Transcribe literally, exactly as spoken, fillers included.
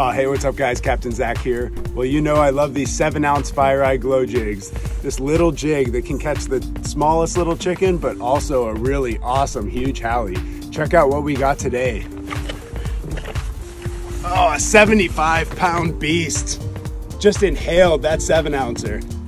Oh, hey, what's up guys? Captain Zach here. Well, you know I love these seven ounce Fire Eye Glow Jigs. This little jig that can catch the smallest little chicken, but also a really awesome, huge halie. Check out what we got today. Oh, a seventy-five pound beast. Just inhaled that seven ouncer.